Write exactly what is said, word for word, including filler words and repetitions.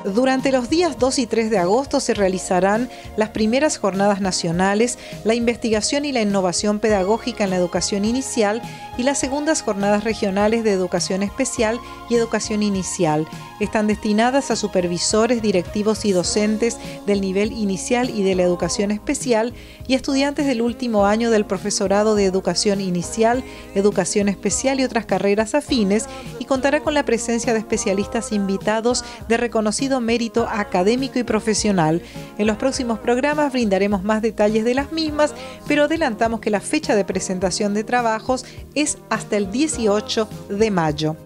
Durante los días dos y tres de agosto se realizarán las primeras jornadas nacionales, la investigación y la innovación pedagógica en la educación inicial y las segundas jornadas regionales de educación especial y educación inicial. Están destinadas a supervisores, directivos y docentes del nivel inicial y de la educación especial y estudiantes del último año del profesorado de educación inicial, educación especial y otras carreras afines, y contará con la presencia de especialistas invitados de reconocido mérito académico y profesional. En los próximos programas brindaremos más detalles de las mismas, pero adelantamos que la fecha de presentación de trabajos es hasta el dieciocho de mayo.